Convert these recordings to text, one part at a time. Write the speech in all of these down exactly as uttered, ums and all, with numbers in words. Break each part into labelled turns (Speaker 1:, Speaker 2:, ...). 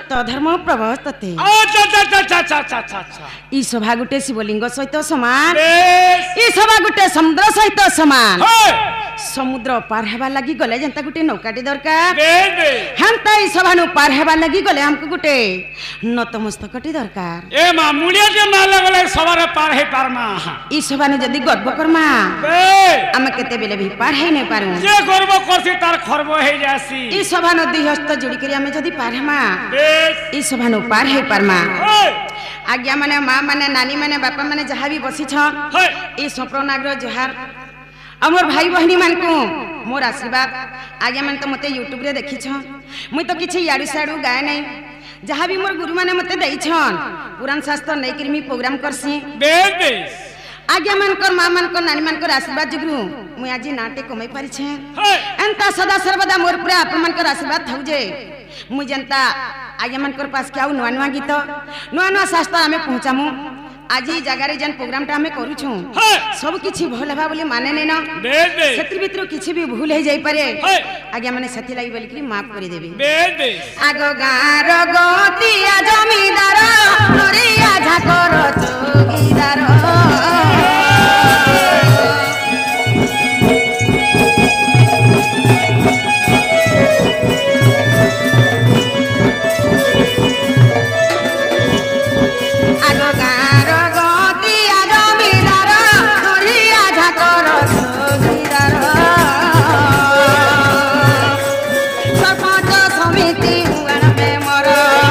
Speaker 1: सत्य धर्म प्रवर्तते।
Speaker 2: अच्छा अच्छा अच्छा अच्छा अच्छा अच्छा अच्छा
Speaker 1: ई सभा गुटे शिवलिंग सहित समान,
Speaker 2: बेस
Speaker 1: ई सभा गुटे समुद्र सहित समान।
Speaker 2: हे
Speaker 1: समुद्र पार हेबा लगी गले जनता गुटे नौकाटी दरकार,
Speaker 2: बेस बेस
Speaker 1: हेंता ई सभा नु पार हेबा लगी गले हमको गुटे नतमस्तकटी दरकार।
Speaker 2: ए मा मुड़िया के ना लगले सवारे पार हे पारमा
Speaker 1: ई सभा नु जदी गर्व करमा
Speaker 2: बे
Speaker 1: आमे केते बेले भी पार हे नै पारू।
Speaker 2: जे गर्व करसी तार खर्ब हे जासी।
Speaker 1: ई सभा नु दुई हस्त जोड़ी करी आमे जदी पार हेमा
Speaker 2: बेस
Speaker 1: ई सभा नु पार हे पारमा।
Speaker 2: हे
Speaker 1: आज्ञा माने माँ माने नानी माने बापा माने जहाँ भी बसी छ
Speaker 2: हे
Speaker 1: ई सप्रनाग्र जोहार अमर भाई बहनी मान को मोर आशीर्वाद। आज्ञा माने तो मते यूट्यूब रे देखि छ मुई तो किछि याडू साडू गाय नै, जहाँ भी मोर गुरु माने मते देइ छन पुराण शास्त्र नै करी मी प्रोग्राम करसी।
Speaker 2: बेस बेस
Speaker 1: आज्ञा मान कर माँ मान कर नानी मान कर आशीर्वाद जुगु मुई आज नाटे कमाई पारि छे।
Speaker 2: हे
Speaker 1: एंता सदा सर्वदा मोर पूरा आपन मान कर आशीर्वाद थौ जे मुई जनता आज्ञा मान कर पास के आउ नुआ नुआ गीत नुआ नुआ शास्त्र आमे पहुंचामु। आज ई जगह रे जन प्रोग्राम टा हमें करू छु
Speaker 2: हे
Speaker 1: सब किछि भल हेबा बोली माने नै न।
Speaker 2: बेस बेस
Speaker 1: सेत्री भितर किछि भी भूल हे जाई पारे
Speaker 2: हे
Speaker 1: आज्ञा माने सेति लागि बोली कि माफ करि देबे।
Speaker 2: बेस बेस
Speaker 1: आगो गार गतिया जमीदार नरिया झाकर चौकीदार आगो गार गतिया जमीदार नरिया झाकर चौकीदार सरपंच समिति हुआन में मोर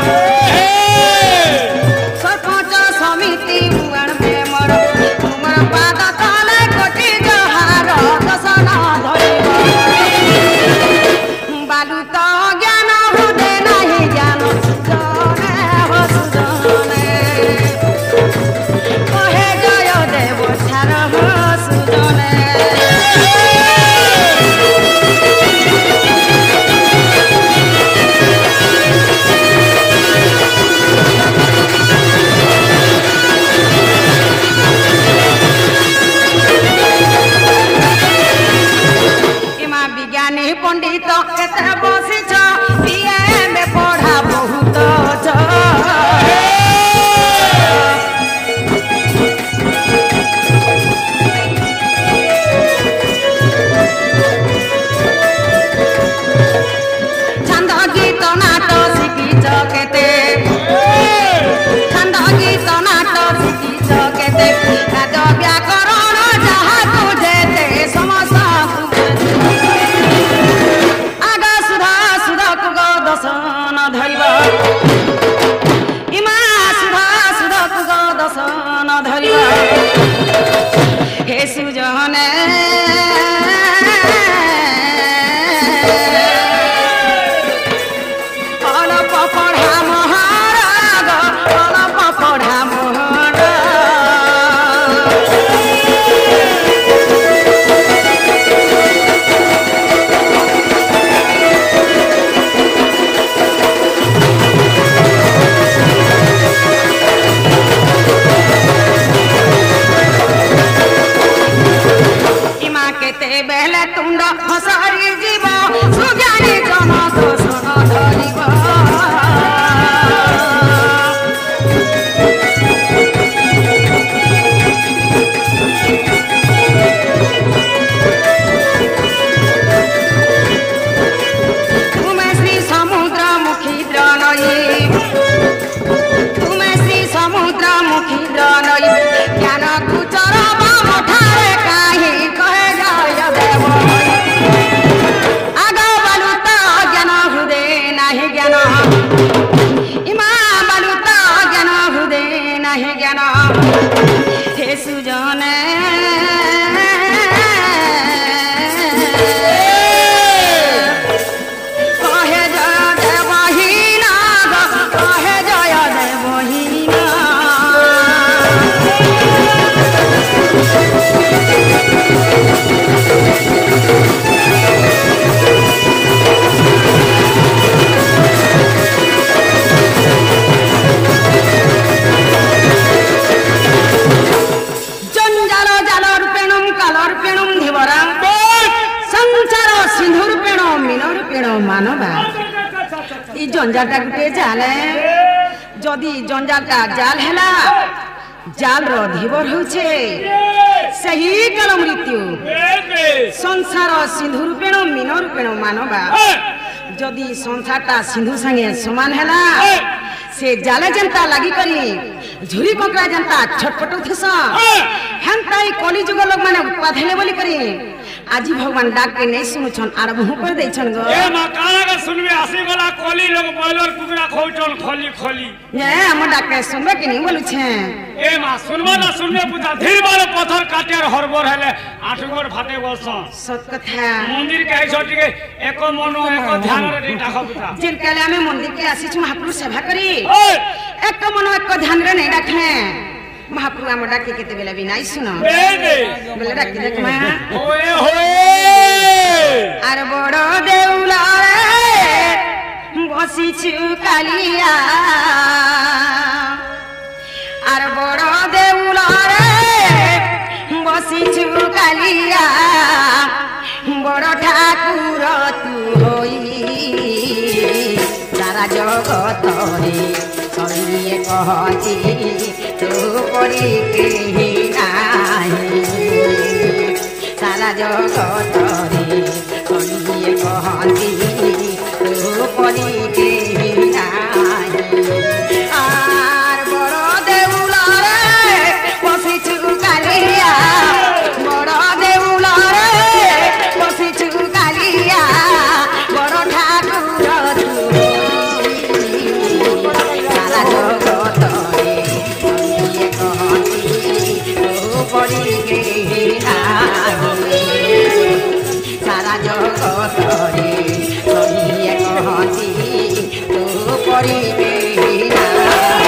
Speaker 1: सरपंच समिति हुआन में मोर तुमर पाद तले कोटि जहार दसन धरिब बालू तो ज्ञान हुदे नाही ज्ञान जने हो सुजने कहे जय देव छार हो सुजने। इमा विज्ञानी पंडित केते बसी छ बीए में पढ़ा बहुत छ। छंद गीत नाट शिखी छ केते छंद गीत नाट शिखी छ केते काद व्याकरण जहाँ तुझे ते समसा आगा सुधा सुधा कुग दसन धरिब इमा सुधा सुधा कुग दसन धरिब हे सुजने अलप पढ़ा महाराग अलप पढ़ा महाराग इमा केते बेले तुंड हसरी जीव सुज्ञानी जन दोषण धरिब तुमे श्री समुद्र मुखी द्रनयी तुमे श्री समुद्र मुखी द्रनयी ज्ञान गुचर बाम ठारे काहे कहे जय देव आगा बालू तो ज्ञान हृदय नाही ज्ञान इमा बालू तो ज्ञान हृदय नाही ज्ञान हे सुजने कहे जय देवहीना कहे जय देवहीना जंजालटा गुटे जाले जदि जंजालटा जाल हैला जाल रो धीवर होछे सही काल मृत्यु संसार सिंधु रूपेण मीन रूपेण मानवा जदि संसारटा सिंधु संगे समान हैला से जाले जनता लगी करी झुरी कोकरा जनता छटपट उठस हेंताई कली जुग लोग माने उत्पाद हेले बोली करी आज भगवान डाक के नहीं सुनुछन आर मुंह कर दैछन गो
Speaker 2: ए मा काना के सुनबे आसी वाला कोली लोग बॉयलर कुकरा खोइटन खोली खोली
Speaker 1: ए हम डाक के सुनबे कि नहीं बोलु छे
Speaker 2: ए मा सुनबा ना सुनबे पुता धीर बारे पत्थर काटे और हरबर हेले आठ गोर फाटे गोस
Speaker 1: सत कथा
Speaker 2: मंदिर के आई छोटी के एको मनो एको ध्यान रे नहीं डाका पुता
Speaker 1: जिन काले हमें मंदिर के आसी छु महापुरुष सभा करी एको मनो एको ध्यान रे नहीं डाके महाप्रभु हम डाके केते बेला भी नहीं सुनो बेला डाके देख मा
Speaker 2: ओए होए
Speaker 1: आर बड़ देउला रे बसी छु कालिया आर बड़ देउला रे बसी छु कालिया बड़ ठाकुर तू होई सारा जगत रे सरिए कहती तू परी केही नाही सारा जगत रे सरिए कहती तू परी केही नाही आर बड़ देउला रे बसिछु कालिया बड़ देउला रे बसिछु कालिया बड़ ठाकुर तू सारा जगत रे सरिए कहती तू परी केही नाही सारा जगत रे सरिए कहती तू परी केही नाही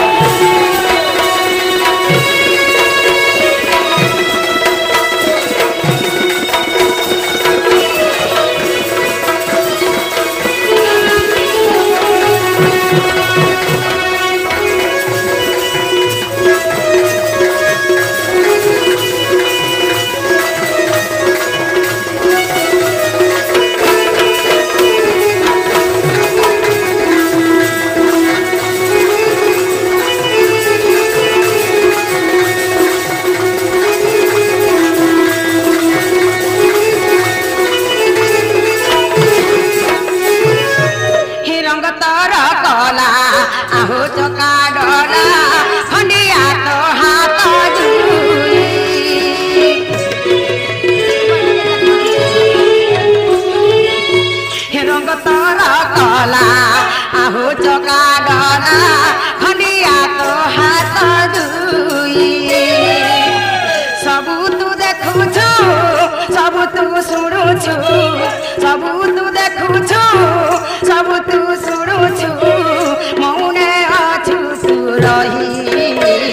Speaker 1: सबू तू देखुछु सबू तू शुणुछु मौने अछु तू रही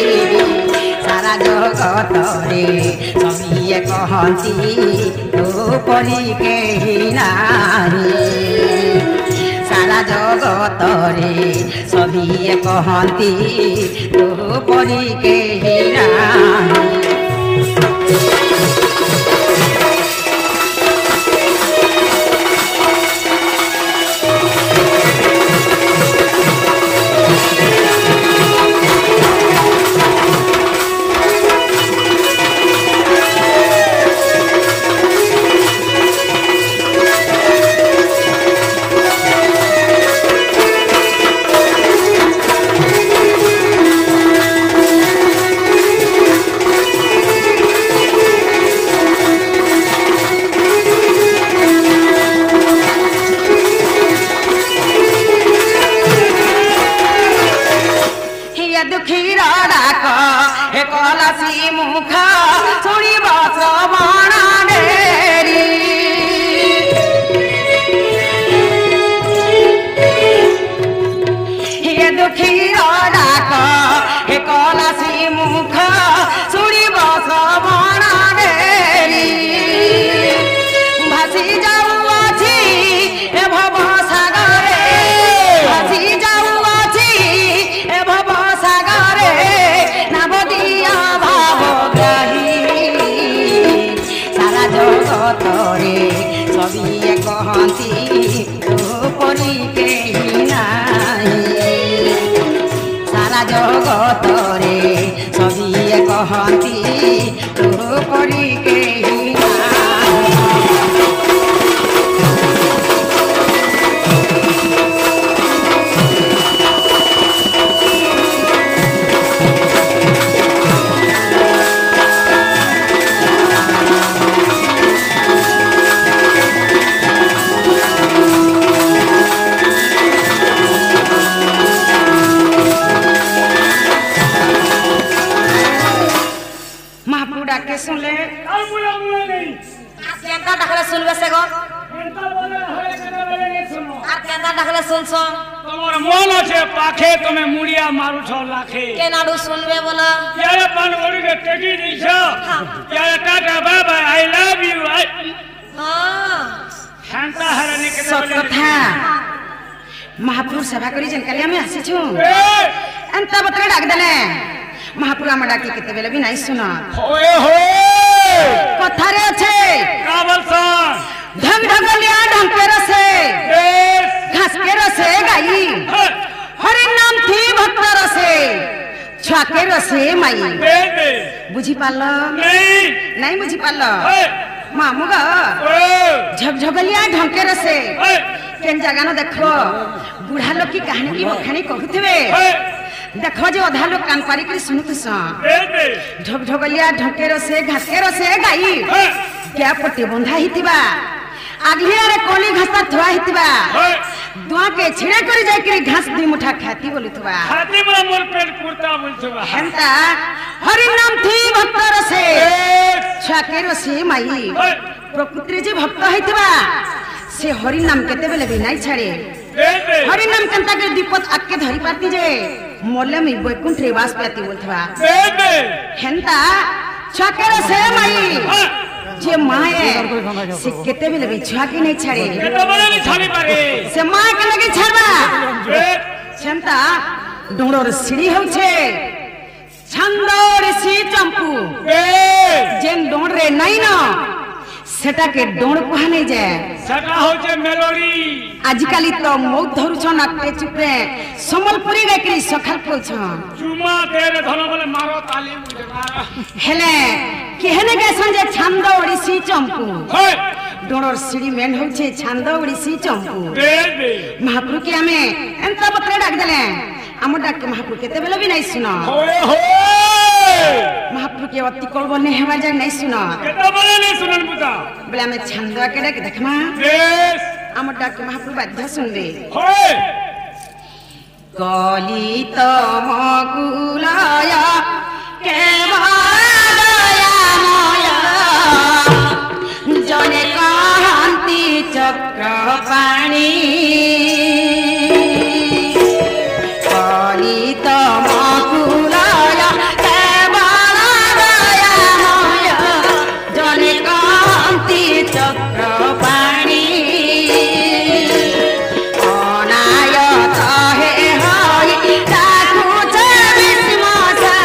Speaker 1: सारा जगत रे सबिए कहती तो परी केही नाही सारा जगत रे सबिए कहती तो परी केही नाही कहती तो परी केही नाही জগতরে সবিয়ে কহন্তি তো পরি কেহি ডাকে শুনলে
Speaker 2: আর মুলা মুলা নেই
Speaker 3: কেনটা ডাকলে শুনবে সে গো
Speaker 2: কেনটা বলে হয়ে কেন বলে নে শুনো
Speaker 3: আর কেনটা ডাকলে শুনছ
Speaker 2: তোমার মন আছে পাখে তুমি মুড়িয়া মারুছ লাখে
Speaker 3: কেনাডু শুনবে বলো
Speaker 2: यारे पान ओरिगे टेकी दिछ यारे tata bye bye I love you आई
Speaker 3: हां
Speaker 2: शांता हरने के
Speaker 1: সত কথা মহাপুর সভা করি যেন কালি আমি আসিছু
Speaker 2: ए
Speaker 1: এন্তা বতরে ডাক দেলে মহাপুর আমার ডাকি কেতেবেলে বি নাই শুন
Speaker 2: ओए होए
Speaker 1: কথারে আছে
Speaker 2: काबल सन
Speaker 1: ढंग ढंगलिया ढंग के रसे
Speaker 2: देश
Speaker 1: घास के रसे गाई हरि नाम थी भक्त रसे छुआ के रसे माई
Speaker 2: दे दे
Speaker 1: बुझी पाल
Speaker 2: नहीं
Speaker 1: नहीं बुझी पाल
Speaker 2: ए
Speaker 1: मामू ग
Speaker 2: ओए
Speaker 1: झगझगलिया ढंग के रसे
Speaker 2: ए
Speaker 1: केन जगह न देखो बुढ़ा लोग की कहानी की बखानी कहूथिबे
Speaker 2: ए
Speaker 1: देखो जे अधा लोग कान पारी कर सुनुतस
Speaker 2: दे दे
Speaker 1: झगझगलिया ढंग के रसे घास के रसे गाई
Speaker 2: ए
Speaker 1: क्या पट्टी बंधा हितिबा आगलियारे कोली घासा थुआ हितिबा
Speaker 2: ए
Speaker 1: दुआ के छिड़े करी जाय करी घास दुई मुठा खाती बोलुतबा
Speaker 2: हाथी बड़ा मोर पेट कुर्ता बोलछबा
Speaker 1: हेंता हरि नाम थी भक्त रसे छुआ के रसे माई
Speaker 2: ए
Speaker 1: प्रकृति जे भक्त हितिबा से हरि नाम केते बेले भी नहीं छाड़े
Speaker 2: दे दे
Speaker 1: हरि नाम कंता के दीपत आके धरी पाती जे मोले में बैकुंठ रे वास पाती बोलतबा
Speaker 2: दे दे
Speaker 1: हेंता छुआ के रसे माई
Speaker 2: हां
Speaker 1: जे माए से केते बेले भी छुआ के नहीं छाड़े
Speaker 2: ये तो बड़े नहीं छाड़ी पारे
Speaker 1: से माए के लगे छाड़बा
Speaker 2: ए
Speaker 1: छंता डोंडोर सीढ़ी होछे छंदोर सी चंपू
Speaker 2: ए
Speaker 1: जेन डोंड रे नहीं न सेटा के डोंड कुहा नहीं जाए
Speaker 2: सटा होचे मेलोडी
Speaker 1: आजकल तो मौत धरुछ नाटे चुपे समलपुरी गायकरी सखल पोछ
Speaker 2: चुमा तेरे धन बोले मारो ताली मुझे मारा
Speaker 1: हेले केहने के संजे छंद ओडिसी चंपू
Speaker 2: हे
Speaker 1: डोंडोर सीढ़ी मेन होछे छंद ओडिसी चंपू
Speaker 2: दे दे
Speaker 1: महाप्रभु के हमें एंता बतरे डाक देले हम डाक के महाप्रभु केते बेले भी नहीं सुनो
Speaker 2: होए होए
Speaker 1: महाप्रभु के अति कल बने हेवा जाय नहीं सुनो
Speaker 2: ये तो बड़े नहीं सुनन बुता
Speaker 1: बोले हमें छंद के डाक देखमा
Speaker 2: देश
Speaker 1: हम डाक के महाप्रभु बाध्य सुनबे
Speaker 2: होए
Speaker 1: कली तम कुलाय के दयामय जने कहंती चक्र पाणी कली तम कुलाय के दयामय जने कहंती चक्र पाणी अनायत हे हई ताकु छे विस्म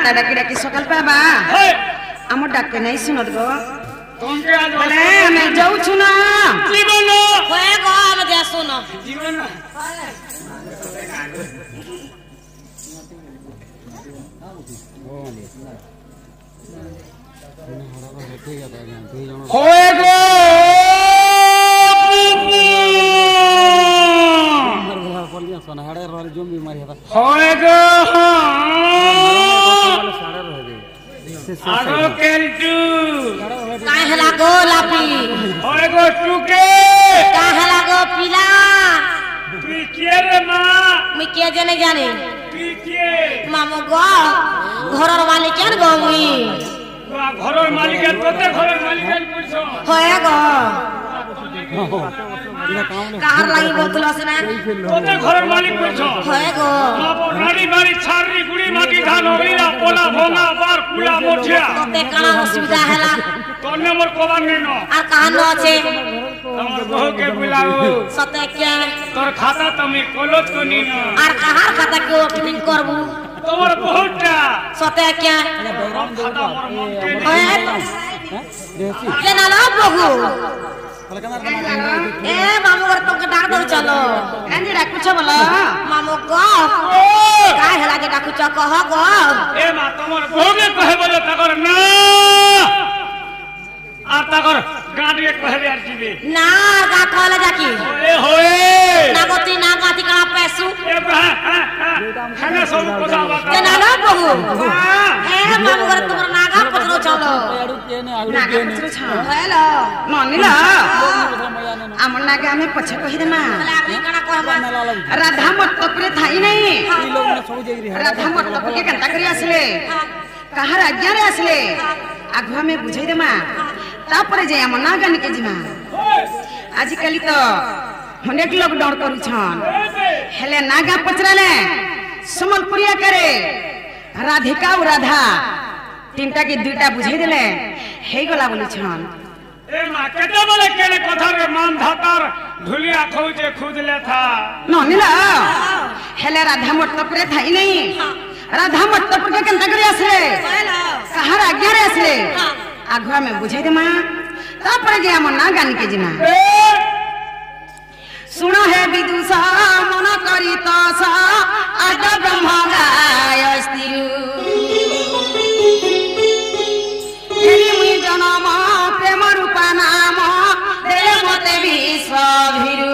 Speaker 1: ता डाकी डाकी सकाल पाबा
Speaker 2: हे
Speaker 1: हमर डाके नहीं सुनत गो
Speaker 2: तुमके आज
Speaker 1: बोले मैं जाऊ छु ना
Speaker 2: जीवन
Speaker 3: होए गो हम जे सुनो
Speaker 2: जीवन होए गो होए गो आगो केलटू
Speaker 3: काहे हला गो लापी
Speaker 2: होए गो टुके
Speaker 3: काहे हला गो पिला
Speaker 2: पीके रे मां
Speaker 3: मैं के जने जाने
Speaker 2: पीके
Speaker 3: मामो गो घरर वाले केन गो मुई
Speaker 2: ঘরের মালিক তোতে ঘরের মালিক কইছো
Speaker 3: होए गो কার লাগি বলতলো আছে না
Speaker 2: তোতে ঘরের মালিক কইছো
Speaker 3: होए गो
Speaker 2: রাড়ি বাড়ি ছাড়রি গুড়ি মাটি ধান হইলা পোলা ভোঙা বার কুলা মোঠিয়া
Speaker 3: তোতে কানা অসুবিধা হেলা
Speaker 2: তোর নম্বর কবার নেনো
Speaker 3: আর কাহান আছে
Speaker 2: তোমার বহুকে বুলাও
Speaker 3: সতে কে
Speaker 2: তোর খাতা তুমি কলজ কো নিনো
Speaker 3: আর কাহার খাতা কে ওপেনিং করবু
Speaker 2: তোমার বহুটা
Speaker 3: সতে কে
Speaker 2: খাতা মোর মন কে
Speaker 3: होए के ना ना बहू ए मामू घर तो डाक दो चलो
Speaker 1: एंडी डाकू छ बोला
Speaker 3: मामू गो का हेला जे डाकू छ कह गो
Speaker 2: এ মা তোমার বহুকে কহে বলে তাকর না আর তাকর গাঁডিয়ে কহে আর দিবে
Speaker 3: ना गा कहले जाकी
Speaker 2: এ হোয়ে
Speaker 3: ना गोती ना गाती कणा पैसू
Speaker 2: এ ব্রা খানা সব কথা বাতা
Speaker 3: के ना ना बहू ए मामू घर तुमर नागा पतरो चलो
Speaker 1: नागा पुत्र छ
Speaker 3: हेलो
Speaker 1: ननिला हमर नागा में पछ कहि दे मा
Speaker 3: लागी कणा कहबा
Speaker 1: राधा मतपुरे थाई नहीं राधा मतपुर के कंता करी आसले कहा राज्य रे आसले आगवा में बुझाई दे मा तापरे जे हम नागा निके जिमा आजिकली तो अनेक लोग डर करू छन हेले नागा पचराले समलपुरिया करे राधिका और राधा तीनटा के दुईटा बुझाई देले हे गला बोली छन
Speaker 2: ए মা কেতে বলে কেনে কথা রে মান ধাতার ঢুলিয়া খৌজে খুদলে থা
Speaker 1: ननिला हेले राधा मतपुरे थाई नहीं राधा मतपुर के कंता करी आसले
Speaker 3: हेलो
Speaker 1: कहा राज्य रे आसले आगवा में बुझाई दे मा तापरे जे हम नागा निके जिमा सुनो हे विदुषा मन करी तसा आद ब्रह्म गाय स्थिरु हेरी मुई जनम प्रेम रूप नाम दे मते विश्व भिरु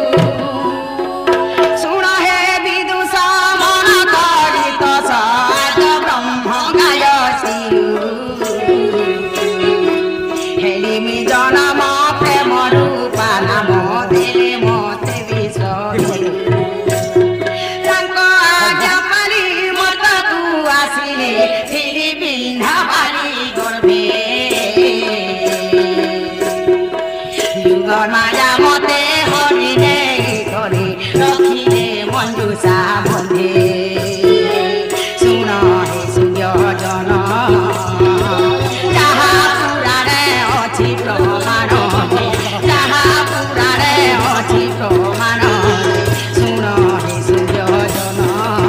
Speaker 1: सुनो हे विदुषा मन करी तसा आद ब्रह्म गाय स्थिरु हेरी मुई जनम प्रेम रूप नाम दे मते विश्व भिरु तांको आज्ञा पाली मत तू आसिले फिरी बिन्धा पाली गर्भे युग माया मते हरिणे करे रखिले मञ्जुषा बन्धे सुन हे सूर्य जन जाहा पुराणे अछि प्रमाण जाहा पुराणे अछि प्रमाण सुन हे सूर्य जन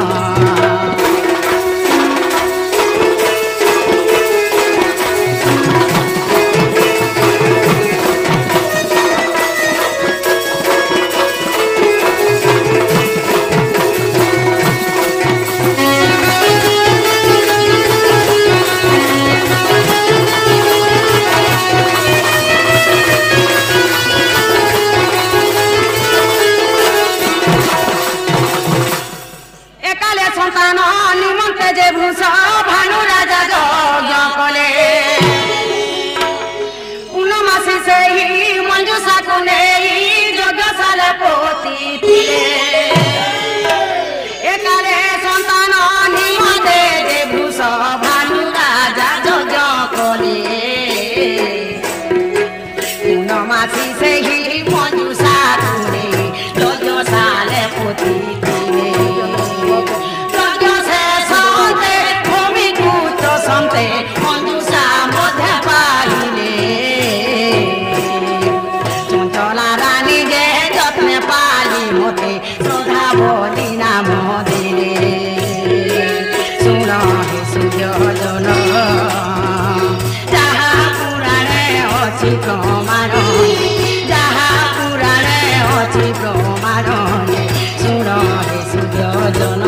Speaker 1: एकाले सन्तान निमन्ते जे भूष भानु राजा यज्ञ कले ଅଛି ପ୍ରମାଣ ଯାହା ପୁରାଣେ ଅଛି ପ୍ରମାଣ ଶୁଣ ହେ ସୁଧଜନ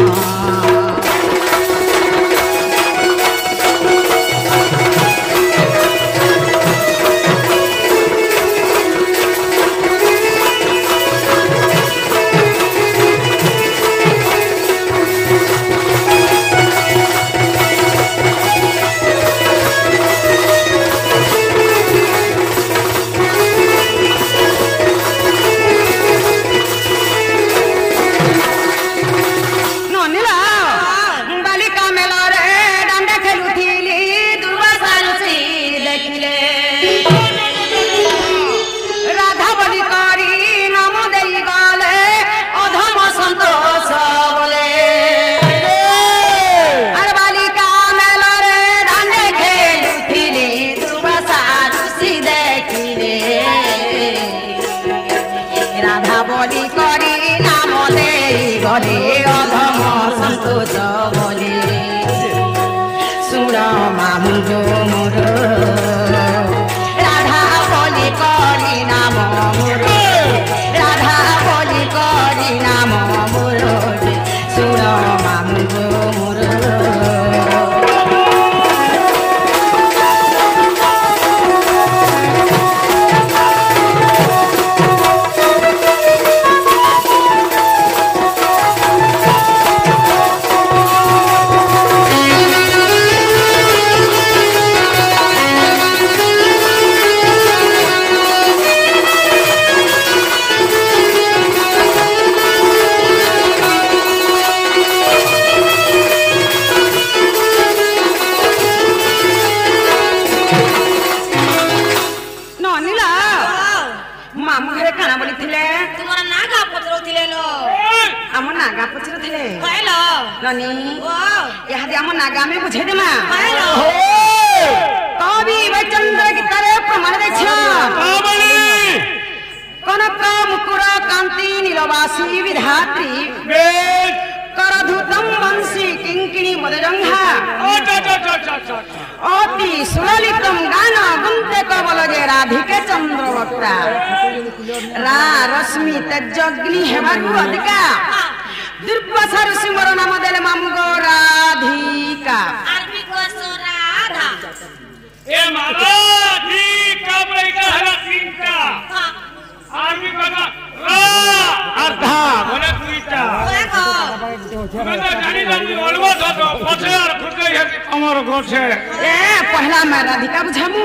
Speaker 1: पहला मैं राधिका बुझामू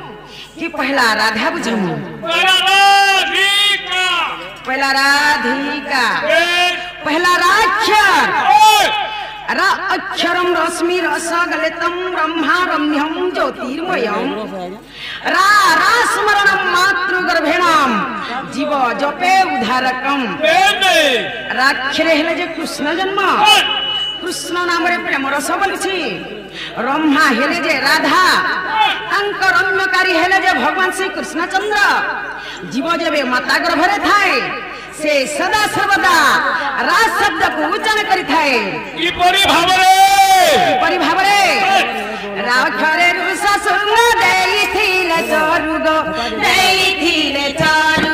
Speaker 1: कि पहला राधा बुझामू पहला राधिका पहला राक्षर रा अक्षरम रश्मि रस गलितम ब्रह्मा रम्यम ज्योतिर्मयम रा रा स्मरणम मातृ गर्भेणम जीव जपे उद्धारकम राक्षरे हेले जे कृष्ण जन्म कृष्ण नाम रे प्रेम रस बोलुछि ब्रह्मा हेले जे राधा अंक रम्यकारी हेले जे भगवान श्री कृष्णचंद्र जीव जेबे माता गर्भरे थाए से सदा सर्वदा राज शब्द को उच्चारण करी थाए
Speaker 2: ई परि भावरे
Speaker 1: ई परि भावरे राक्षरे रुसा सुंग देई थिले चारु गो देई थिले चारु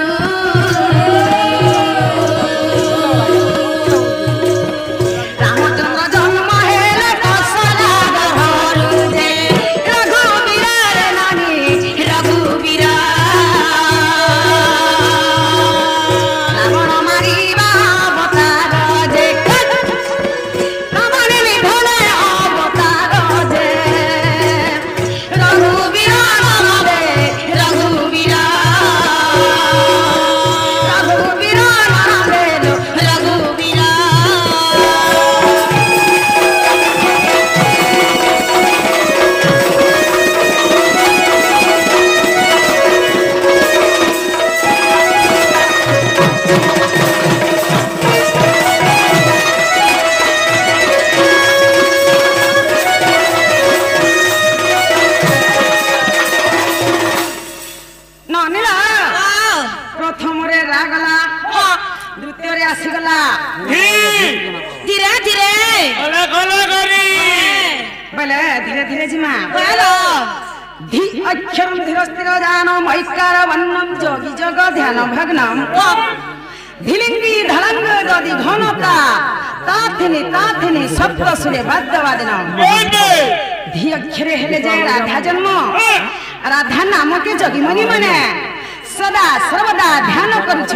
Speaker 1: धी अक्षरम धीरस्थिर जानो मैकार वन्नम जोगी जग ध्यान भग्नम धिलिंगी धलंग गदि घनता ताथिनी ताथिनी सप्त सुरे वाद्यवादनम धी अक्षरे हेले जे राधा जन्म राधा नाम के जोगी मुनि माने सदा सर्वदा ध्यान करुछ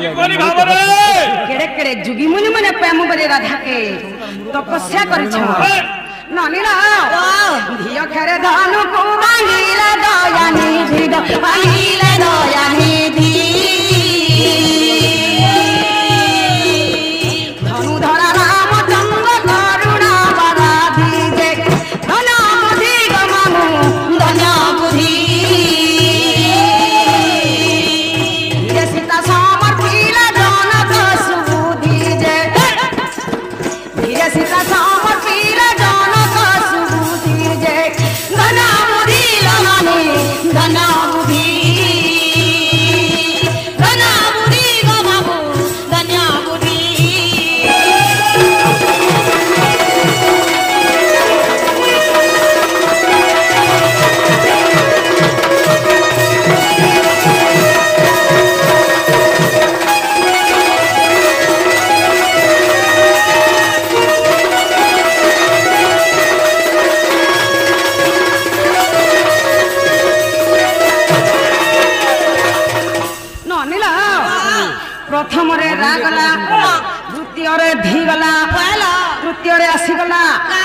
Speaker 1: केड़े केड़े जोगी मुनि माने प्रेम बरे राधा के तपस्या करुछ ननीला धी अक्षरे धनु को बांगिला दया निधि बांगिला दया निधि प्रथम रे रागला द्वितीय रे धी गला तृतीय रे आसी गला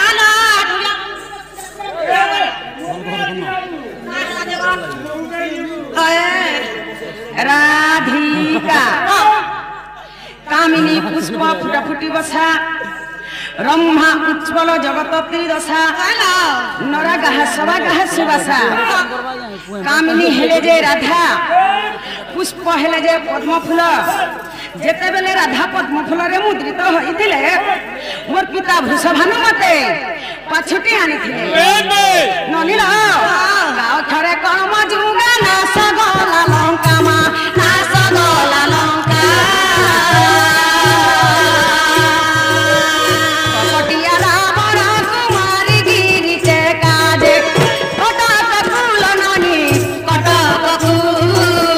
Speaker 1: राधिका कामिनी पुष्प फुटा फुटी बसा ब्रह्मा उज्ज्वल जगत त्रिदशा नरगाह सभागाह सुबासा कामिनी हेले जे राधा पुष्प हेले जे पद्म फूल जेते बेले राधा पद्म फूल रे मुद्रित होइतिले मोर पिता वृषभानु मते पाछुटी आनिथिले ननीला गाओ थरे कर्म जुगा नास गला लंका मा नास गला लंका कपटिया रावण कुमारी गिरी के काजे कटक फूल ननी कटक फूल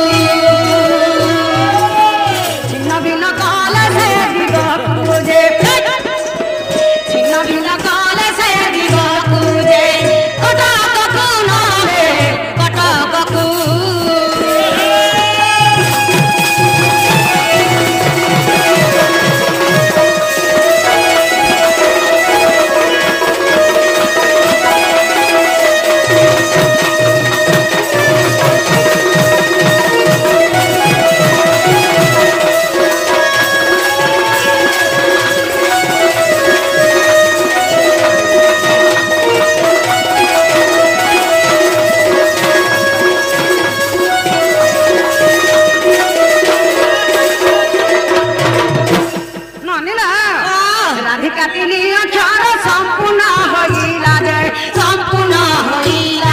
Speaker 1: छिन्न भिन्न काल से दिग पूजे छिन्न भिन्न काल से दिग पूजे कटक फूल रे कटक फूल राधिका तिनी अक्षर संपूर्ण होइला जय संपूर्ण होइला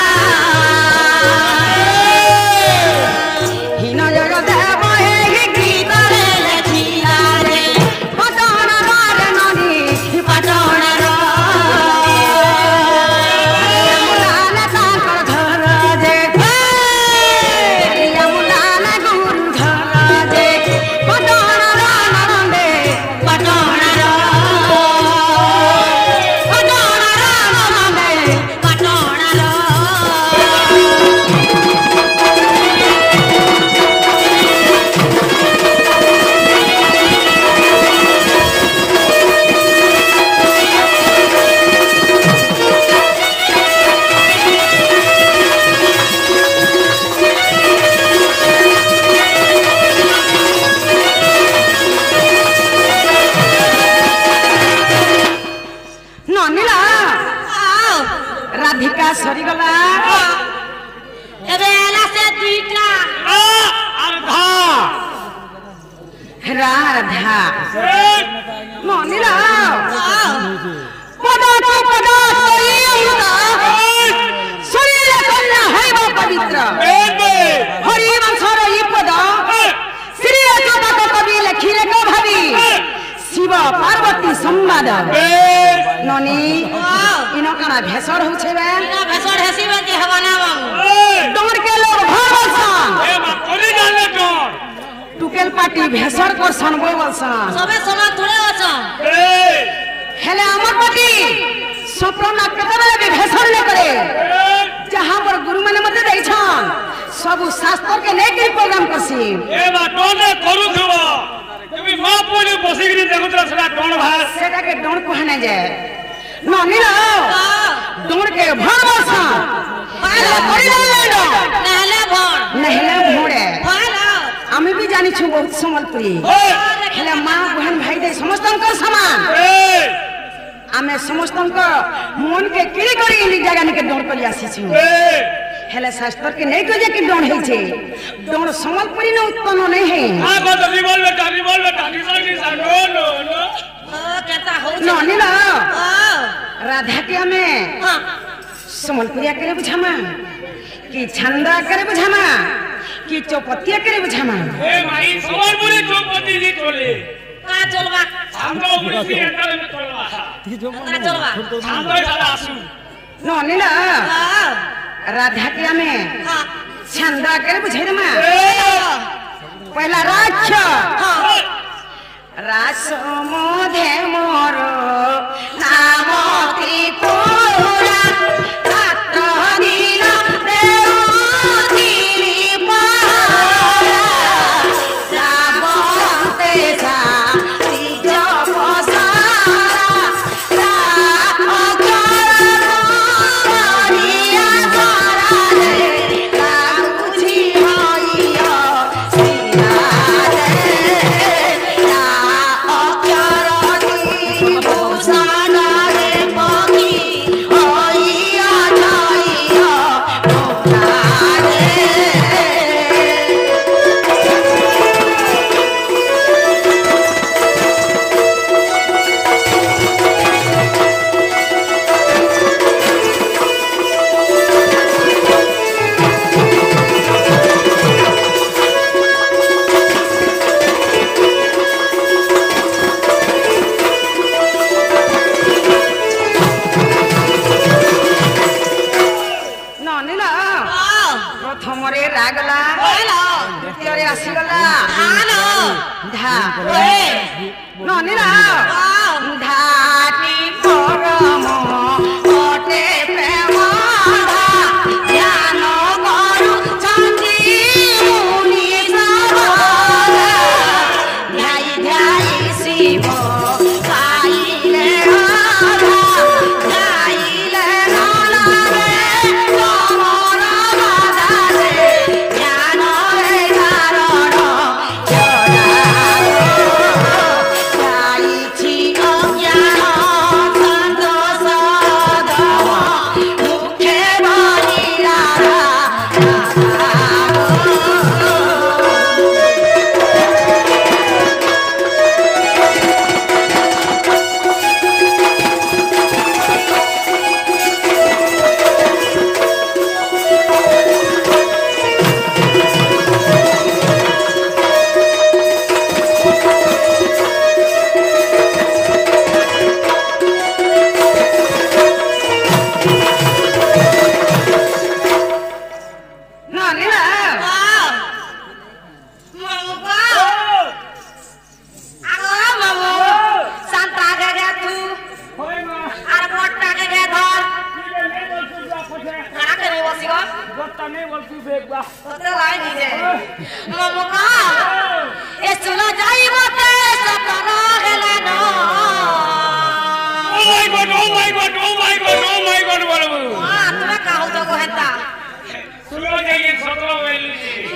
Speaker 1: हिन जग देव एहि गीत रे लेखिला रे पटण रे नदी पटण रे मुलान ताकर घर जे मुलान गुरु घर जे पटण रे नंदे पटण राधिका सरीगला
Speaker 3: एबे एला से दुईटा
Speaker 2: अर्धा
Speaker 1: राधा मनीला पद तो पद तोई अंगा शरीर कन्या होइबा पवित्र हरि वंशर ई पद श्री जगत कवि लिखिले को भाबी शिव पार्वती संवाद ननी इनो काना भेसर होछे बे
Speaker 3: इनो भेसर हेसी बे के हवाना
Speaker 1: पार्टी भेसर कर सनबो बलसन
Speaker 3: सबे समान थोड़े अछन
Speaker 2: ए
Speaker 1: हेले हमर पार्टी सपना केतबे भी भेसर न करे जहां पर गुरु माने मते देई छन सब शास्त्र के लेके प्रोग्राम करसी
Speaker 2: ए बा टोने करू खबो তুমি মা পুরি বসিগরি দেখুতরা সেটা ডণ ভাস
Speaker 1: सेटा के डोण कहना जाए ननी लो डोण के भर बसा पाला पड़ी ना
Speaker 3: नहले भर
Speaker 1: नहले भोड़े
Speaker 3: पाला
Speaker 1: আমি भी जानी छु बहुत समलपुरी हेले मां बहन भाई दे समस्तन को समान
Speaker 2: ए
Speaker 1: आमे समस्तन को मन के किरी करी इन जगह ने के डोण करी आसी छु
Speaker 2: ए
Speaker 1: हेले शास्त्र के नहीं कहे कि डोण है छे डोण समलपुरी न उत्पन्न नहीं है
Speaker 2: आ गो रिवॉल्व बेटा रिवॉल्व बेटा निसा निसा नो नो नो
Speaker 3: ओ केता हो
Speaker 1: ननी लो
Speaker 3: ओ
Speaker 1: राधा के हमें
Speaker 3: हां
Speaker 1: समलपुरिया करे बुझामा कि छंदा करे बुझामा कि चौपतिया करे बुझामा
Speaker 2: ए माई समलपुरी चौपती नी चले
Speaker 3: का चलबा
Speaker 2: हमरो उड़ीसी एंटर में चलवा
Speaker 3: का चलबा
Speaker 2: हमरो साला आसू
Speaker 1: ननी लो
Speaker 3: हां
Speaker 1: राधा के हमें
Speaker 3: हां
Speaker 1: छंदा करे बुझे रे मां
Speaker 2: ए
Speaker 1: पहला राक्ष
Speaker 3: हां
Speaker 1: रास मोधे मोर नाम त्रिपुरा रात्र दिन देवतीनि पारा रावते सा तिज पसारा राखकर मोरिया सारा रे काउछि होइयो सीना प्रथमरे रागला द्वितीय आसीगला धा ननी रा धाटी परम ओटे प्रेम ध्यान करू चंदी मुनि सबरा ध्याई ध्याई शिव गाइले राधा गाइले नाला तमर राधा रे ध्यान रे कारण जड़ा गाइछि अज्ञान संतोष दम मुखे बलिरा ननी रा
Speaker 2: होय मा गोता नहीं बोल तू बेगवा oh my God oh my God oh my God oh my God बोल सुनो जाइए सतरा वेली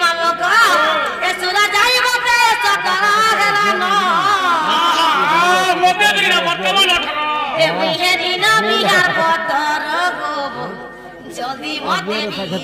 Speaker 2: हां मोते दिना वर्तमान अठरा
Speaker 3: जल्दी मते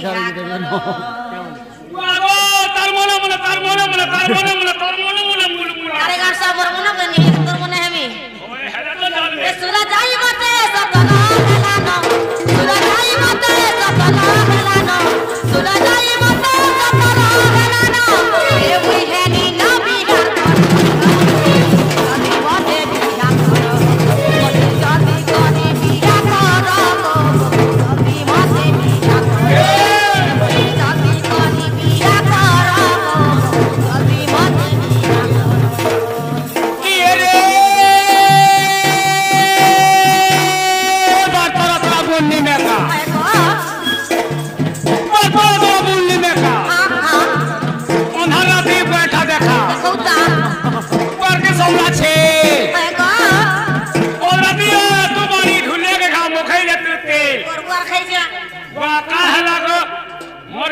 Speaker 2: बागो तार मने मने तार मने मने तार मने मने तार मने मने मुल मुल
Speaker 3: अरे गार सब मने बनी तोर मने हमी
Speaker 2: ओए हेला तो जान
Speaker 3: ए सुरा जाई मते सपना हेलानो सुरा जाई मते सपना हेलानो सुरा जाई मते सपना हेलानो ए बुई हेनी ना बिगार अभी मते बिगार मते जाती कोनी बिगार अभी मते बिगार मते जाती कोनी बिगार अभी मते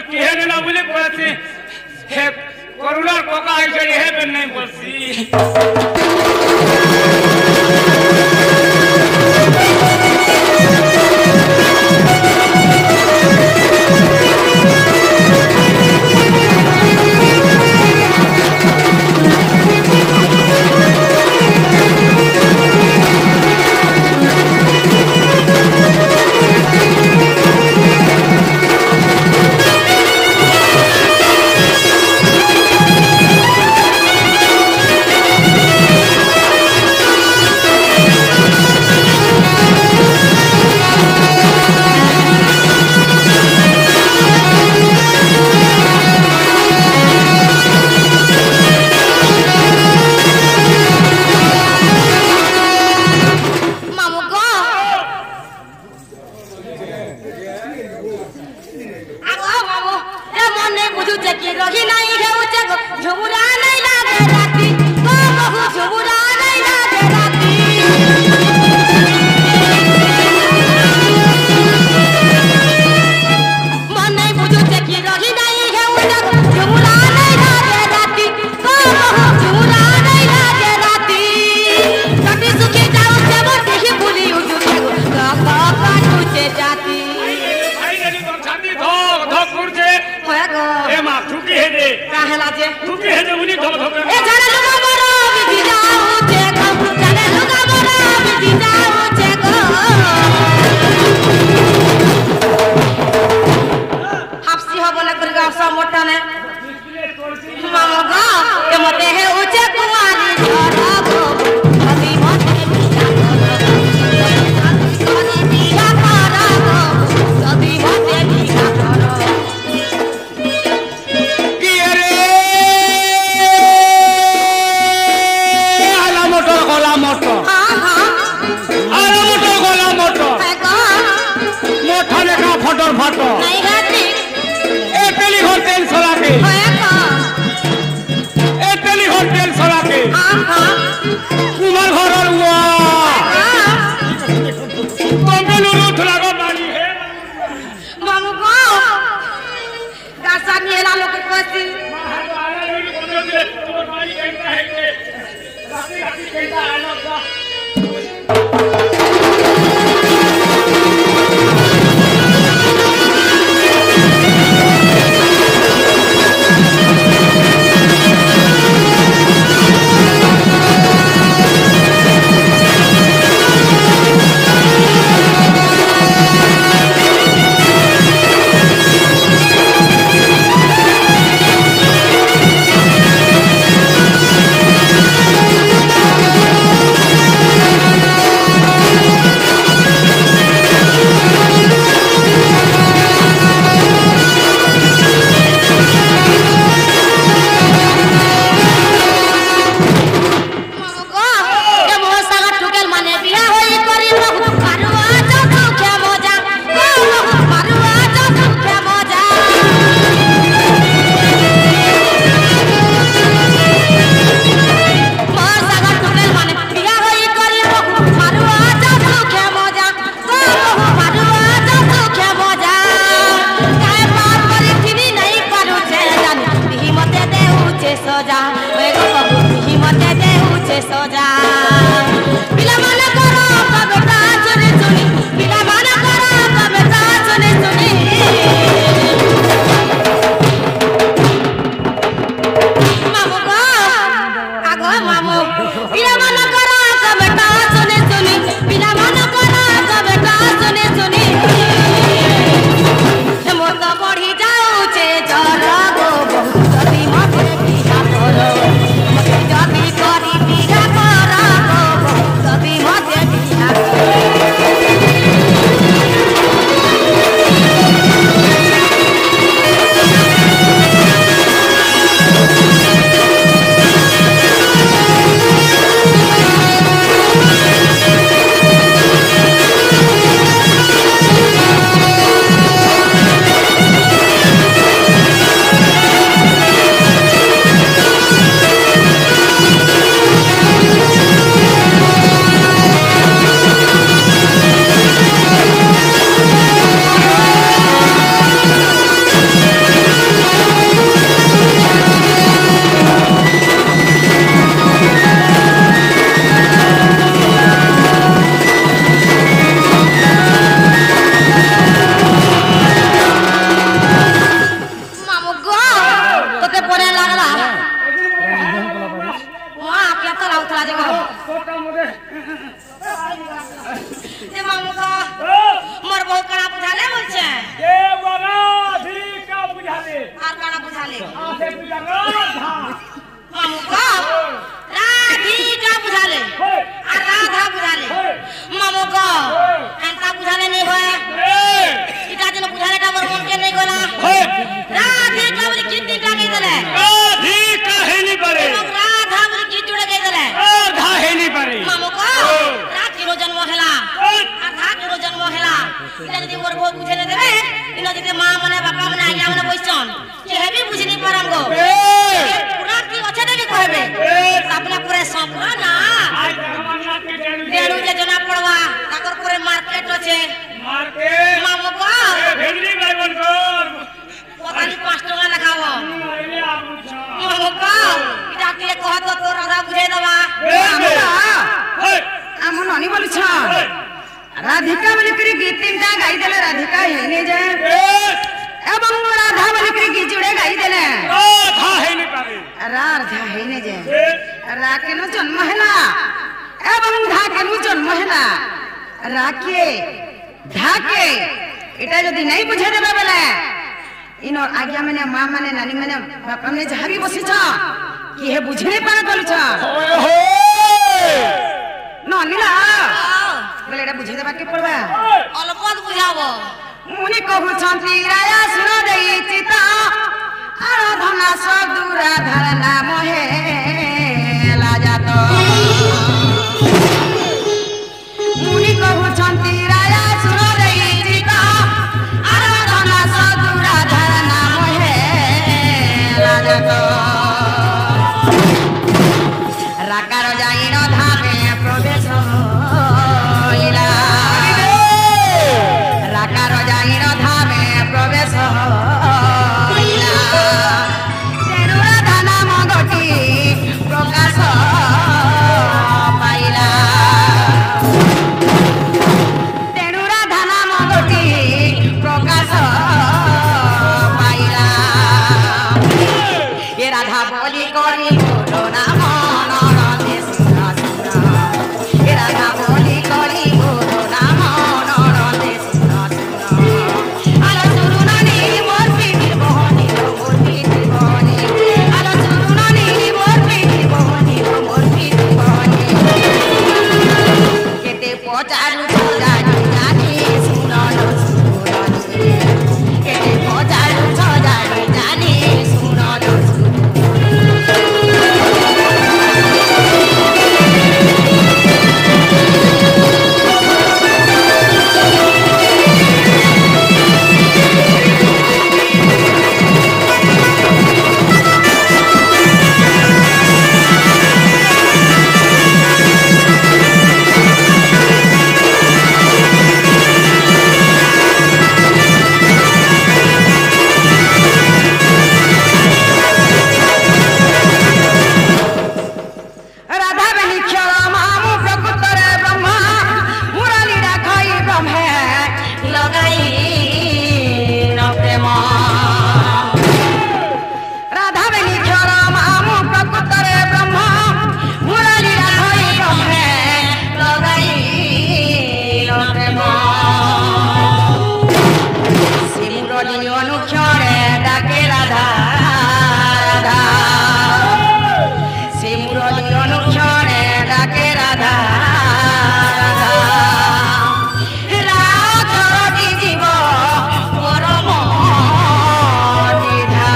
Speaker 2: किहे ने ना बोले कहते हे करुणा कोका है जे हे पे नहीं बसी
Speaker 3: छे
Speaker 2: मार के
Speaker 3: मामो को
Speaker 2: ए भेजली बाइबल को
Speaker 3: पता नहीं पाँच टका लगावो
Speaker 2: आइले आप छ
Speaker 3: मामो को इटा के कहत तो राधा बुझे दवा
Speaker 2: हे
Speaker 1: ଆମ ନନି ବୋଲୁଛ ରାଧିକା ବୋଲିକିରି ଗୀତ ତିନିଟା ଗାଇଦେଲେ ରାଧିକା ହେଇନି ଯେ ଏବଂ ରାଧା ବୋଲିକିରି ଗୀତ ଯୋଡ଼େ ଗାଇଦେଲେ
Speaker 2: ରାଧା ହେଇନି ପାରେ
Speaker 1: ରାଧା ହେଇନି ଯେ ରା କେନ ଜନ୍ମ ହେଲା ଏବଂ ଧା କେନୁ ଜନ୍ମ ହେଲା ରାକେ ଧାକେ এটা যদি নাই বুঝে দেবে বলে ইনো আজ্ঞা মানে মা মানে নানি মানে বাপা মানে যাহা भी বসিছ কি হে বুঝি নাই পারা কলছ
Speaker 2: ओए होए
Speaker 1: ননিলা বলে এটা বুঝে দেবা কে পড়বা
Speaker 3: অলপত বুঝাবো
Speaker 1: মুনি কহুছন্তি রায়া শুন দেই চিতা আরাধনা সদুরা ধারণা মোহে লাজাত মুনি কহুছন্তি রায়া শুন দেই চিতা আরাধনা সদুরা ধারণা মোহে লাজাত রাকার যাইন ধামে প্রবেশ হইলা রাকার যাইন ধামে প্রবেশ হইলা তেরু রাধা নাম গটি প্রকাশ পাইলা তেরু রাধা নাম গটি প্রকাশ পাইলা এ রাধা বলি করি বলো নাম নরদে সুরা সুরা এ রাধা বলি করি বলো নাম নরদে সুরা সুরা আলো সুরুনানি মোর পিঠির বহনি মোর পিঠির বহনি আলো সুরুনানি মোর পিঠির বহনি মোর পিঠির বহনি কেতে পচারু ছজানি জানি সুনন সুরনি কেতে পচারু ছজানি জানি সুনন রাধা বেনি ক্ষর মামু প্রকৃতরে ব্রহ্মা মুরালিরা খাই ব্রহ্মে লগাই ন প্রেম রাধা বেনি ক্ষর মামু প্রকৃতরে ব্রহ্মা মুরালিরা খাই ব্রহ্মে লগাই ন প্রেম শ্রী মুরলী অনুক্ষরে ডাকে রাধা রাধা শ্রী মুরলী অনুক্ষরে ডাকে রাধা রাধা রাধরটি জীব পরম নিধা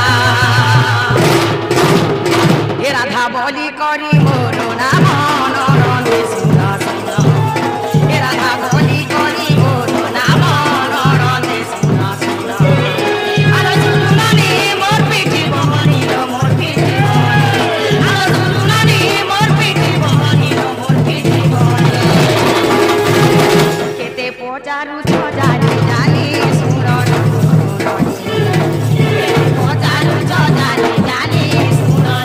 Speaker 1: এ রাধা বলি করি বলো নাম নরদে সুরা সুরা এ রাধা বলি করি বলো নাম নরদে সুরা সুরা আলো সুরুনানি মোর পিঠি বহনি মোর পিঠি বহনি আলো সুরুনানি মোর পিঠি বহনি মোর পিঠি বহনি কেতে পচারু ছজানি জানি সুরন সুরনি কেতে পচারু ছজানি জানি সুরন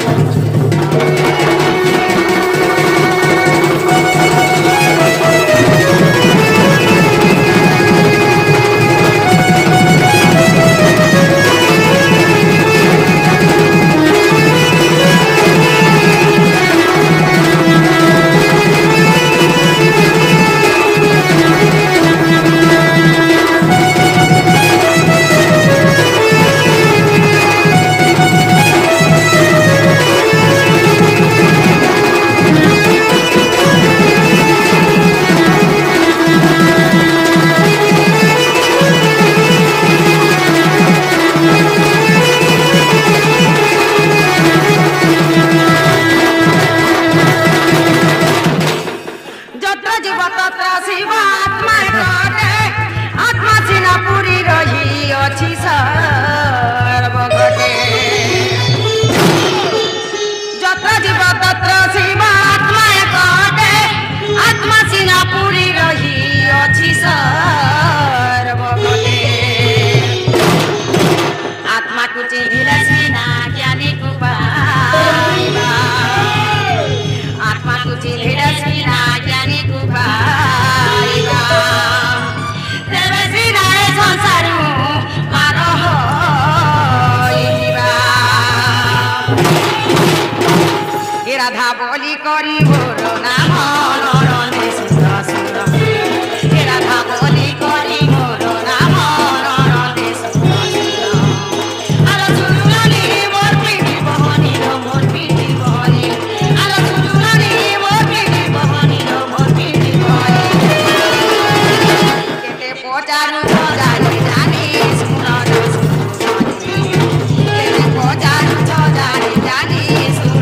Speaker 1: যত্র জীব তত্র শিব আত্মা কটে আত্মা সিনা পুরি রহি অছি সর্বগতে যত্র জীব তত্র শিব আত্মা কটে আত্মা সিনা পুরি রহি অছি সর্বগতে राधा बोली करी मोर नाम रणने सुर सुर हे राधा बोली करी मोर नाम रणने सुर सुर आलो सुरुलानी मोर पिटी बहनी रो मोर पिटी बहनी आलो सुरुलानी मोर पिटी बहनी रो मोर पिटी बहनी केते पोचारू जानी जानी सुर केते पोचारू जानी जानी सुर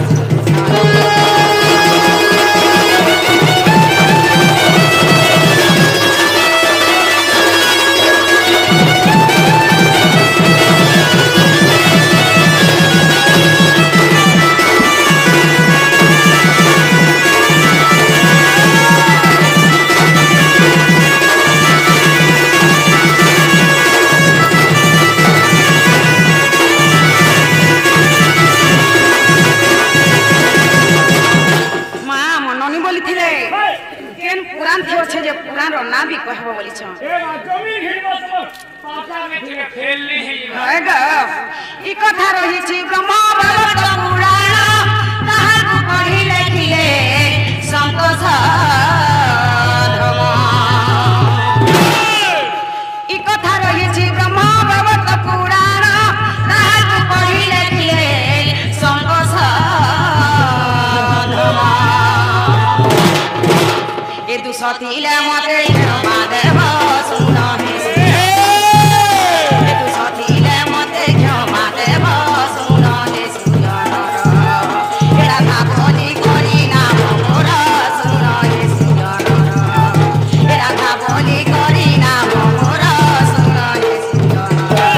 Speaker 1: पुराण थी अच्छे जे पुराण रो ना भी कहबो बोली छ
Speaker 2: ए जमी घिरबो तो पापा में थिले फेल नहीं है
Speaker 1: है ग ई कथा रही छी ब्रह्म भगवत पुराण कहा को पढ़ी लिखिले संतोष धर्म ई कथा रही छी ब्रह्म भगवत पुराण कहा को पढ़ी लिखिले संतोष धर्म ए तू सतीले मते महादेव सुन हे ए तू सतीले मते महादेव सुन हे सुजन ए राधा बोली करी नाम मोर सुन हे सुजन ए राधा बोली करी नाम मोर सुन हे सुजन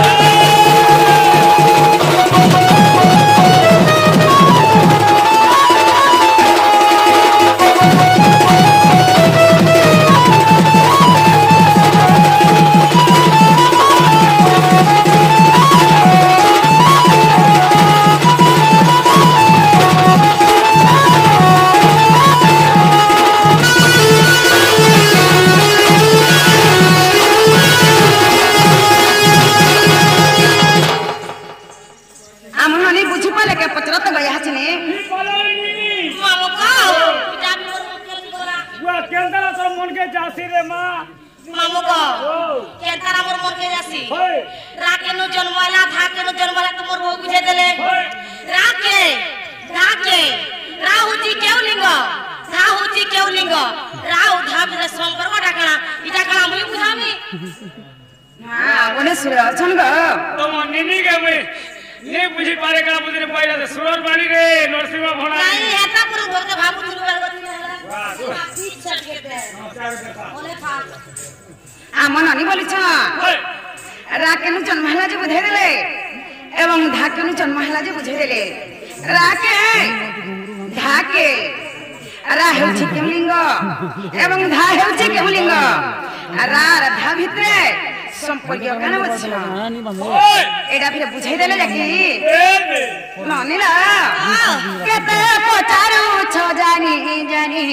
Speaker 1: राकेनु जन्म हला जे बुझे देले एवं धाकेनु जन्म हला जे बुझे देले राके धाके रा हेउछि केमलिंग एवं धा हेउछि केमलिंग रा धा भितरे संपर्क कान बछ एडा फिर बुझे देले जाकी ननिला केते पचारू छ जानी जानी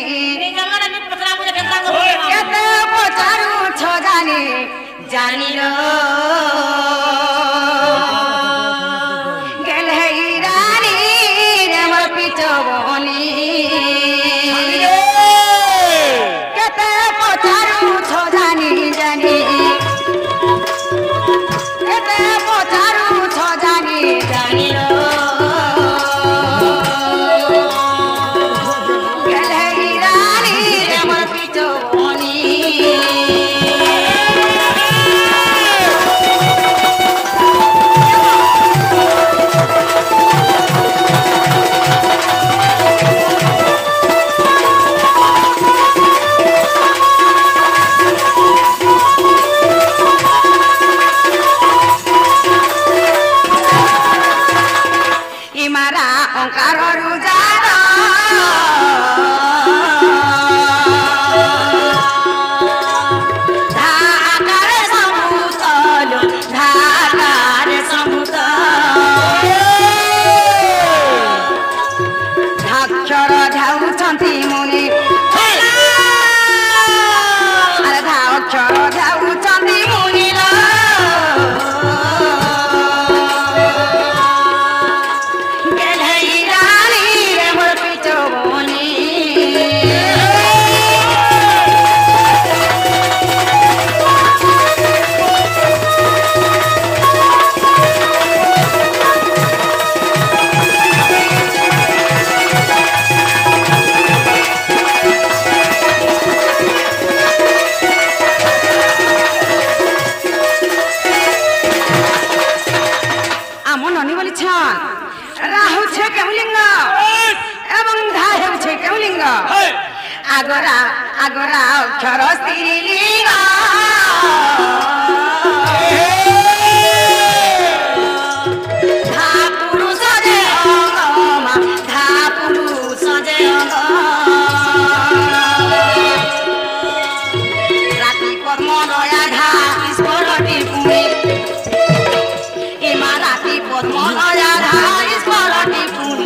Speaker 1: केते पचारू छ जानी जानी रो गेलई रानी रे मोर पिचो बनी केते पचारू छ जानी जानी केते पचारू छ जानी जानी रो गेलई रानी रे मोर पिचो बनी बोलिछन राहु छे केउलिंग एवं धा हेउ छे केउलिंग आगरा आगरा अक्षर स्त्रीलिंग धा पुरुष जे अंग धा पुरुष जे अंग राति पद्म दया घा ईश्वरटी पुणी एमा राति पद्म दया घा ईश्वरटी पुणी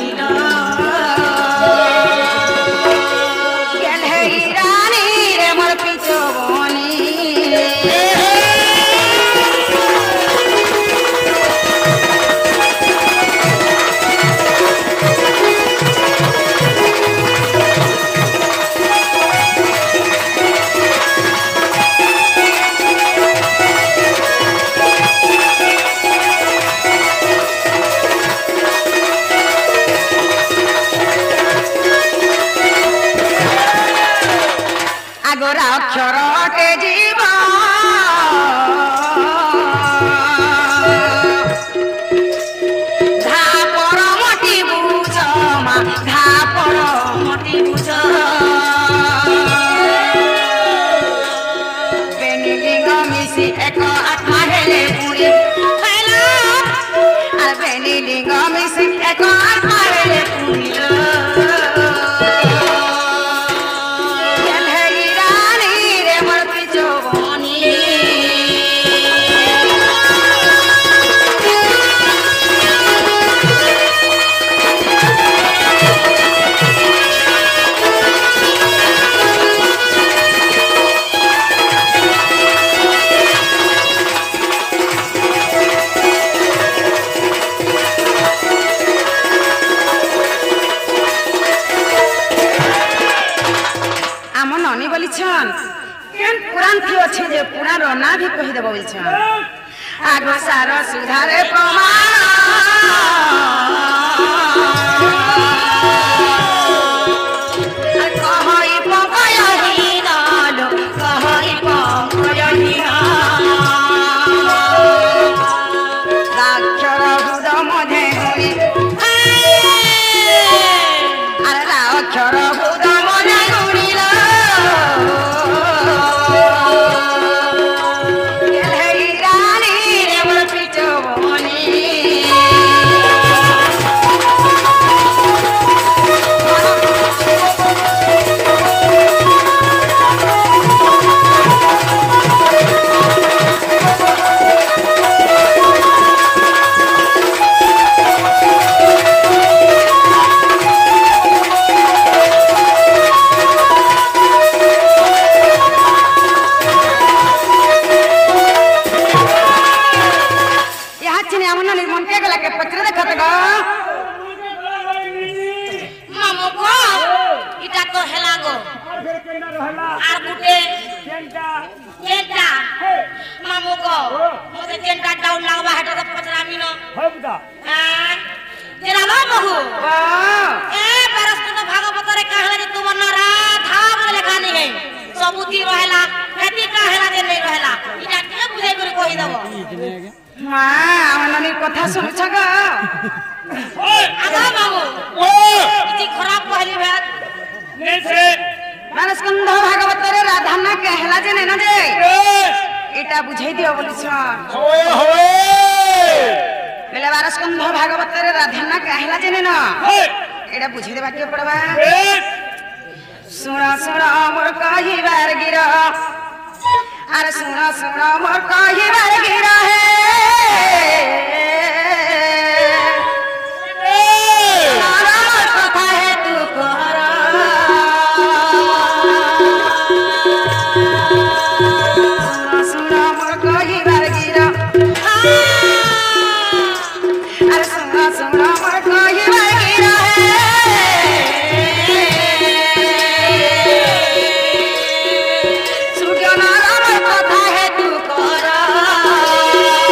Speaker 1: आगरा अक्षर के जीवा धा पर मोटी बुझ मा धा पर मोटी बुझ बेनिलिंग मिसी एक आत्मा हेले पुरी हेलो आ बेनिलिंग मिसी एक आत्मा हेले पुरी पुराण थी अच्छे जे पुराण ना भी कही देबो बोलछन आगो सारा सुधारे प्रमाण कहई पकयही नालो कहई पकयही राक्षर हुद मधे हरि अरे राक्षर हुद मधे हरिला कथा सुन छग आगा बाबू ओ इति खराब कहली भेद ने से मानस कंध भागवत रे राधा ना कहला जे ने न जे एटा बुझाई दियो बोली छ होए होए बेले मानस कंध भागवत रे राधा ना कहला जे ने न एटा बुझाई देबा के पड़बा सुना सुना मोर कही बार गिरा अरे सुना सुना मोर कही बार गिरा है
Speaker 3: सूर्य नारायण कथा है तू कर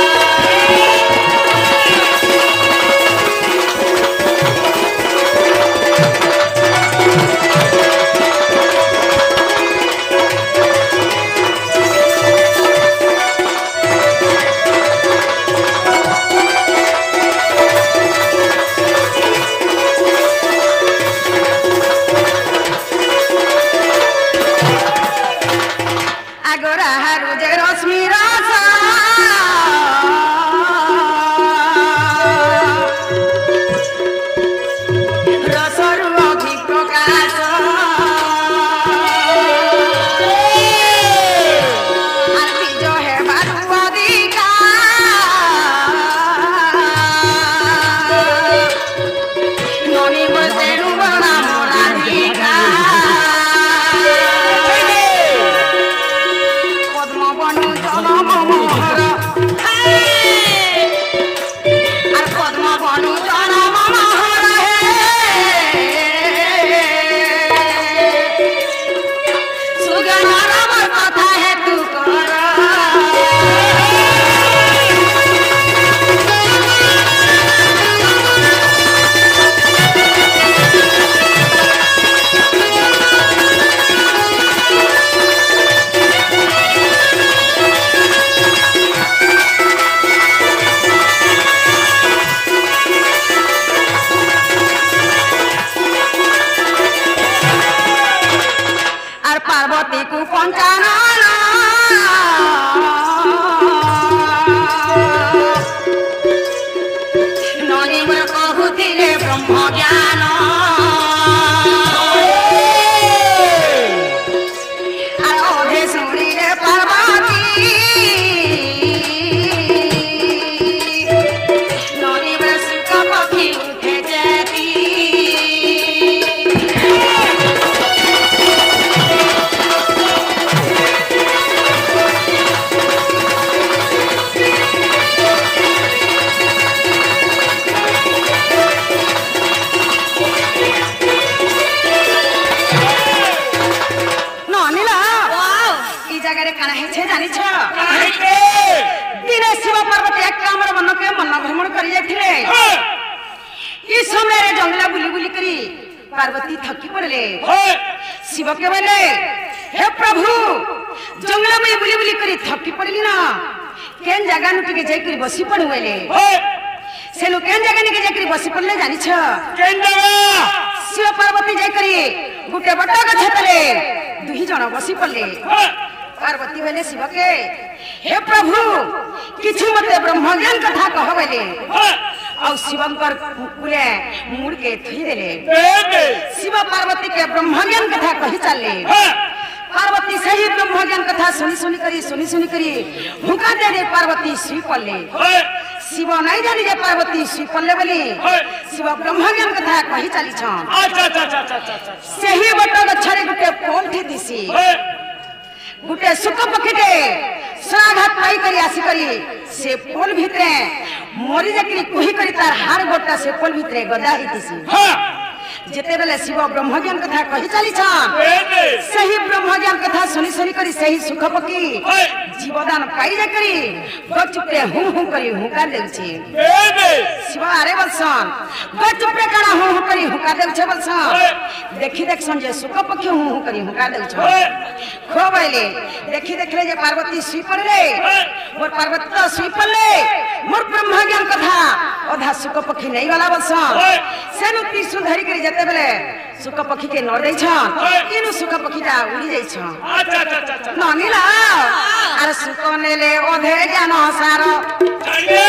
Speaker 1: ई समय जंगला बुली बुली करी पार्वती थकी पड़ले
Speaker 2: है
Speaker 1: शिव के बोले हे प्रभु जंगला में बुली बुली करी थकी पड़ली ना केन जगह नु टिके जाई करी बसी पड़ुएले
Speaker 2: है
Speaker 1: से नु केन जगह निके जाई करी बसी पड़ले जानि छ
Speaker 2: केन जगह
Speaker 1: शिव पार्वती जाई करी गुटे बटा गछ तले दुही जण बसी पड़ले
Speaker 2: है
Speaker 1: पार्वती बोले शिव के हे प्रभु किछु मते ब्रह्म ज्ञान कथा कहबले
Speaker 2: है
Speaker 1: और शिवंकर पुले मुड़ के थई देले
Speaker 2: बेबे
Speaker 1: शिव पार्वती के ब्रह्म ज्ञान कथा कही चलले
Speaker 2: है
Speaker 1: पार्वती सही ब्रह्म ज्ञान कथा सुनी सुनी करी सुनी सुनी करी हुका दे दे पार्वती सुई पड़ले
Speaker 2: है
Speaker 1: शिव नहीं जानी जे पार्वती सुई पड़ले बोली
Speaker 2: है
Speaker 1: शिव ब्रह्म ज्ञान कथा कही चली छ
Speaker 2: अच्छा अच्छा अच्छा अच्छा अच्छा
Speaker 1: सही बटा गछरे गुटे पोंठी दिसी
Speaker 2: है
Speaker 1: गुटे सुख पखिटे स्वागत पाई करी आसी करी से पोल भितरे मोरी जकरी कुही करी तार हार गोटा से पोल भितरे गदा हितिसी
Speaker 2: है
Speaker 1: जेते बेले शिव ब्रह्म ज्ञान कथा कही चली छ
Speaker 2: बेबे
Speaker 1: सही ब्रह्म ज्ञान कथा सुनी सुनी करी सही सुख पकी
Speaker 2: है
Speaker 1: जीवदान पाई जा करी गचुपे हूं हूं करी हुका देउछी
Speaker 2: बेबे
Speaker 1: शिव आरे बलसन गचुपे काना हूं हूं करी हुका देउछे बलसन देखी देख संजे सुख पकी हूं हूं करी हुका देउछ खो बैले देखी देखले जे पार्वती सुई पड़ले मोर पार्वती तो सुई पड़ले मोर ब्रह्म ज्ञान कथा ओधा सुख पकी नहीं वाला बलसन सेनु त्रिशु धरी करी जते बेले सुख पखी के नर दै छ किनु सुख पखीटा उड़ी जाइ छ
Speaker 2: अच्छा अच्छा अच्छा अच्छा
Speaker 1: ननिला अरे सुख नेले ओधे ज्ञान सार
Speaker 2: चले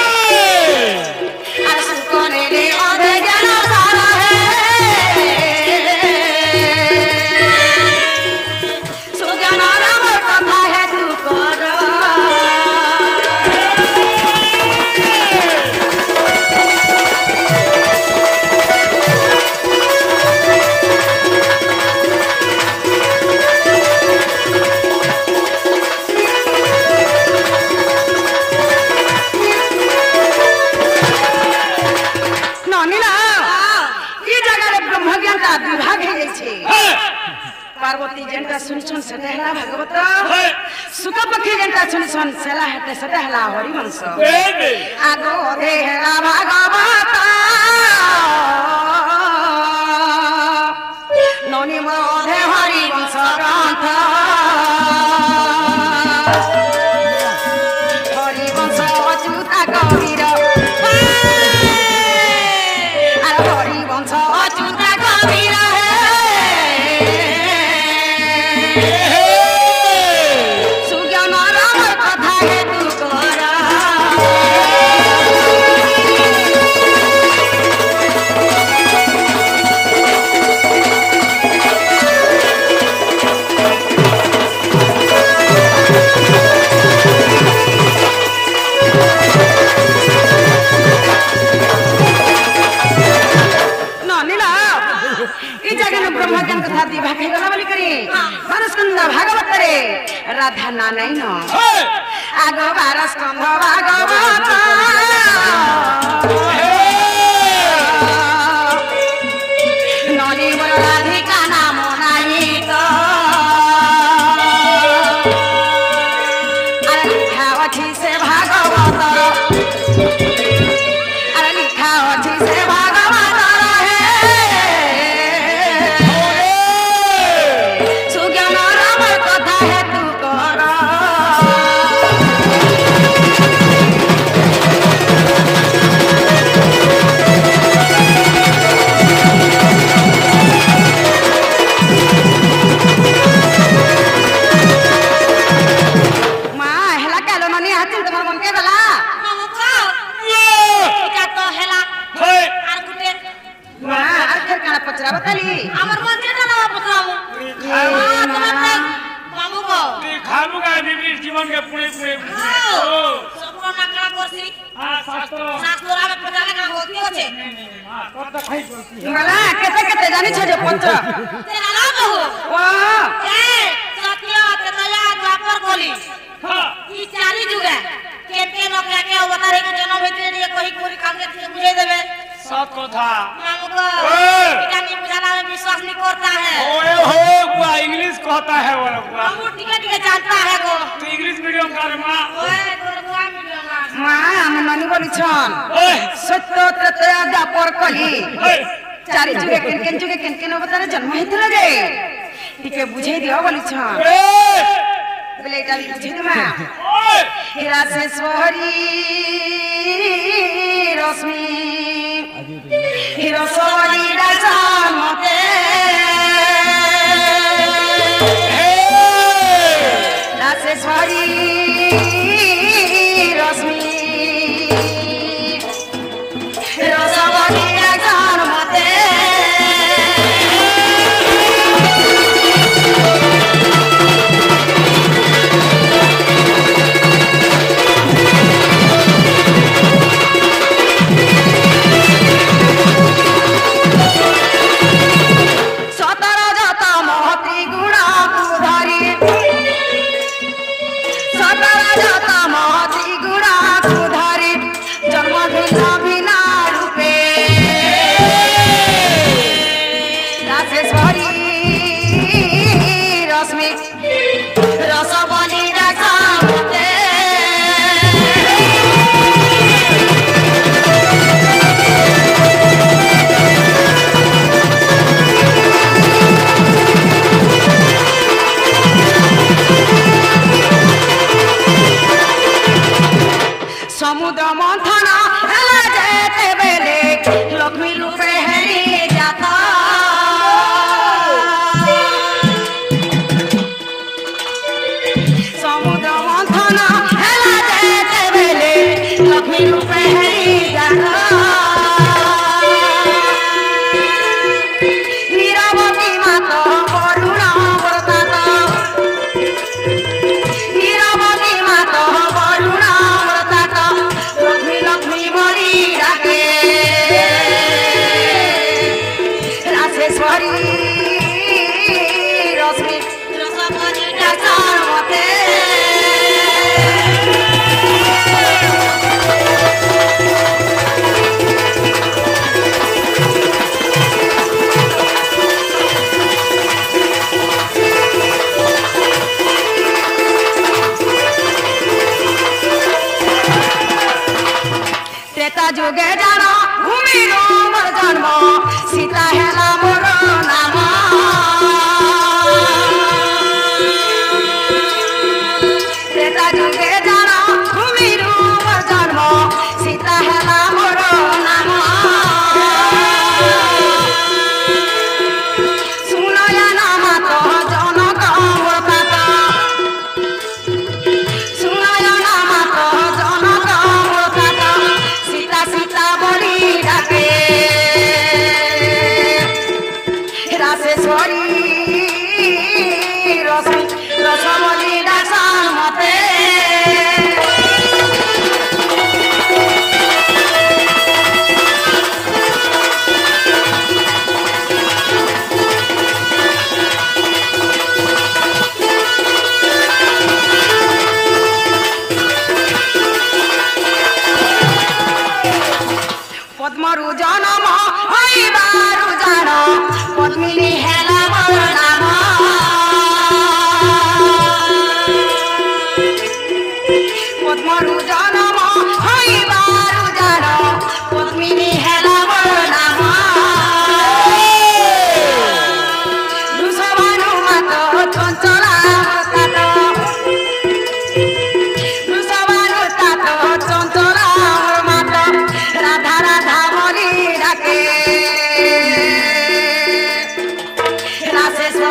Speaker 1: अरे सुख नेले ओधे ज्ञान सार है सुज्ञान राम कथा है तू कर विभाग है जैसे पार्वती जनता सुनिछन सदहला भागवत सुख पखी जनता सुनिछन सेला हटे सदहला हरिवंश
Speaker 2: बेबे
Speaker 1: आगो देहला भागवत ननी मोधे हरिवंश ग्रंथ हरिवंश अच्युता कबीर अरे हरिवंश अच्युता कबीर सुज्ञान राम कथा है तू कर ब्रह्मज्ञान कथा दिभा के गला बोली करी बारस्कंद भागवत रे राधा ना नहीं न आगो बारस्कंद भागवत ननी मोर राधिका नाम नाही तो अरे लिखा अछि से भागवत अरे लिखा अछि से भागवत पचरा बताली
Speaker 3: हमर मंदिर का नाम पचराऊ हां तुम्हारे मामू को
Speaker 2: खालू का बिबली जीवन के पुणे पुणे ओ
Speaker 3: सबको नकला कोसी
Speaker 2: हां शास्त्र
Speaker 3: शास्त्र में पचरा का होती होचे
Speaker 2: हां तो तो खाई बोलती
Speaker 1: मला केते केते जानि छ जे पचरा
Speaker 3: तेरा नाम हो
Speaker 1: वाह
Speaker 3: ए सत्य तेतया द्वापर कोली
Speaker 2: हां
Speaker 3: ई चाली जुगे केते नो क्या क्या अवतार के जन्म भीतर ये कोई पूरी काम के बुझे देबे
Speaker 2: सब कथा
Speaker 3: मामू को पिताजी बुझाना में विश्वास नहीं करता है
Speaker 2: ओए हो वो इंग्लिश कहता है वो लोग
Speaker 3: मामू टिके टिके जानता है वो
Speaker 2: तो इंग्लिश मीडियम का रे मां
Speaker 3: ओए गुरुआ मीडियम का
Speaker 1: মা আমি ননি বলিছন সত্য ত্রেতয়া দ্বাপর কলি চারি যুগে কেন কেন যুগে কেন কেন অবতারে জন্ম হইছিল রে টিকে বুঝাই দিও বলিছন বলে এটা বুঝাই দেমা হিরাশেশ্বরী রশ্মি হিরসবরী রাজন মতে রাশেশ্বরী রশ্মি হিরসবরী রাজন মতে समुद्र मंथन हेला जेते बेले लक्ष्मी रूपे हेरी जाता समुद्र मंथन हेला जेते बेले लक्ष्मी रूपे हेरी जाता नीरवती माता करुण व्रता नीरवती माता करुण लक्ष्मी मरी डाके राशेश्वरी रश्मि रसमणि डाकर मते त्रेता जुगे जानो भूमिरो मोर जन्म सीता हेला मोर नाम त्रेता जुगे जानो भूमिरो मोर जन्म सीता हेला मोर नाम सुनया नाम तो जनक मोर पाता सुनया नाम तो जनक मोर पाता सीता बड़ी डाके राशेश्वरी रश्मि रसमणि डाकर मते पद्मरु जनम हईबारु जान पद्मिनी हेला मोर नाम पद्मरु जनम हईबारु जान पद्मिनी हेला मोर नाम रुसबानु मातो चंचला तात रुसबानु तात चंचला मातो राधा राधा मरी डाके राशेश्वरी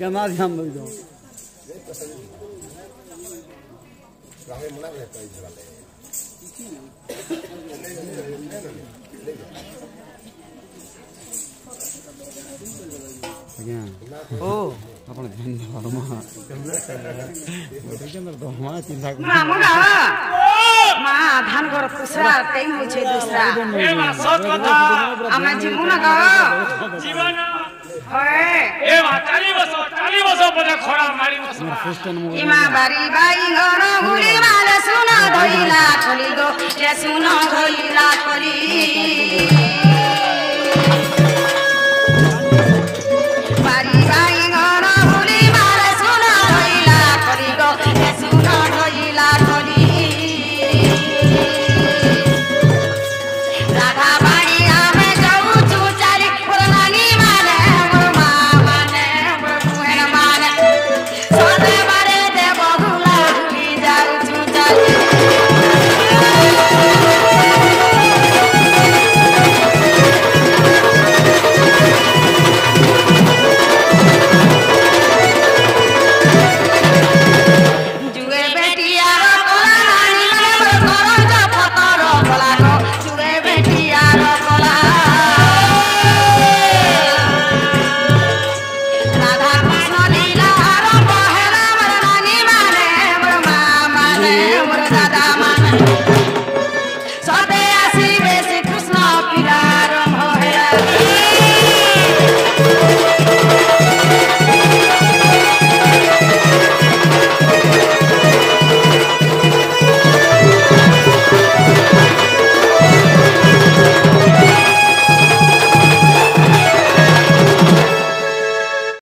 Speaker 4: नमाज हम बोल दो ଆଜ୍ଞା
Speaker 1: ଓ
Speaker 4: ଆପଣ ଧର୍ମ ଧର୍ମ ଚିନ୍ତା
Speaker 1: ମା ମଗା ମା ଧାନ ଘର ପୁସରା ତେଇ ହଉଛେ ଦୁସରା
Speaker 2: ଏ ମା ସତ କଥା
Speaker 1: ଆମେ ଯିମୁ ନା ଗା
Speaker 2: জীবন
Speaker 1: ହଏ
Speaker 2: এ মা চালি বস চালি বস পদে খরা মারি বস
Speaker 1: ইমা বাড়ি বাই ঘর ঘুরি মালে সুন ধইলা চলি গো যে সুন ধইলা চলি